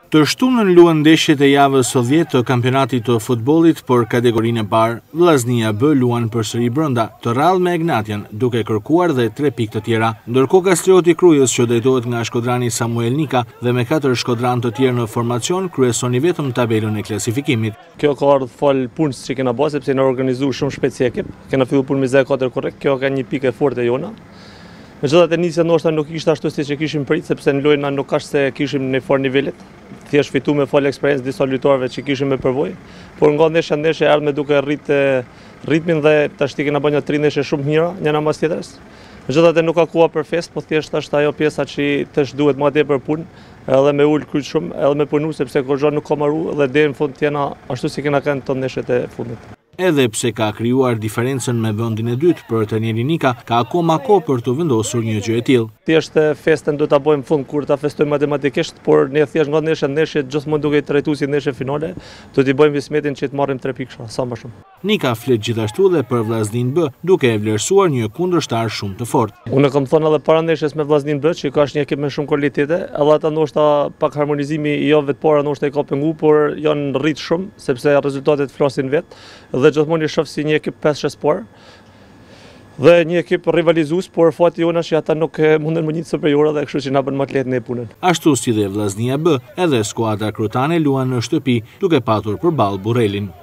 Të shtunën luan ndeshjet e javës së 10 të kampionatit të futbollit për kategorinë e parë. Vllaznia B luan përsëri brenda të rrallë me Egnatian, duke kërkuar dhe 3 pikë të tjera. Ndërkohë Kastrioti Krujës, që drejtohet nga shkodrani Samuel Nika dhe me 4 shkodran të tjerë në formacion, kryesoni vetëm tabelën e klasifikimit. Kjo ka ardhur fal punës që kena bërë, sepse na organizuar shumë shpejt si ekip. Kena filluar punë me 24 korrekt. Kjo ka një pikë e fortë e jona. Megjithatë nisja ndoshta nuk ishte ashtu siç e kishim prit, sepse në lojë na nuk ka se kishim në fort nivelit. Thjesht fitu me fal eksperiencë disa lojtarëve që kishim me përvojë, por nga ndeshja erdhme duke rrit ritmin dhe tash kena bërë 3 ndeshje shumë mira, njëra mbas tjetrës. Megjithatë nuk ka koha për fest, po thjesht është ajo pjesa që tash duhet më tepër punë, edhe me ul kryt shumë, edhe me punu sepse Korçë nuk ka marru dhe deri në fund jena ashtu si kena kanë të ndeshjet e fundit. Edhe pse ka krijuar diferencën me vendin e dytë për trajnerin Nika, ka akoma kohë për të vendosur një gjë e tillë. Thjesht festën do ta bëjmë fund kur ta festojmë matematikisht, por ne thjesht nga ndeshja gjithmonë duke trajtuar si ndeshje finale, do t'i bëjmë vismetin që të marrim 3 pikë sa më shumë. Nika flet gjithashtu dhe për vllaznin B, duke e vlerësuar një kundërshtar shumë të fortë. Unë kam thënë edhe para ndeshjes me vllaznin B, që ka një ekip me shumë cilëtite, edhe ata ndoshta pak harmonizimi i javëve të para ndoshta i ka pengu, por janë rrit shumë sepse rezultatet flasin vet dhe gjithmonë i shoh si një ekip 5-6 spor dhe një ekip rivalizues, por fati jona që ata nuk munden më një superiore dhe kështu që na bën më të lehtë në punën. Ashtu si dhe vllaznia B, edhe skuadra krotane luan në shtëpi, duke patur përballë Burrelin.